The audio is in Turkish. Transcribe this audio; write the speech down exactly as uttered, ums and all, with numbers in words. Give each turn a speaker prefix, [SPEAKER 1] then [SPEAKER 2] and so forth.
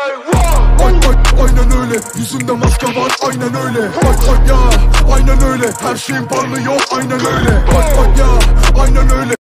[SPEAKER 1] Ay ay aynen öyle, yüzünde maske var aynen öyle. Ay ay ya aynen öyle, her şeyin parlıyor aynen öyle. Ay ay ya aynen öyle.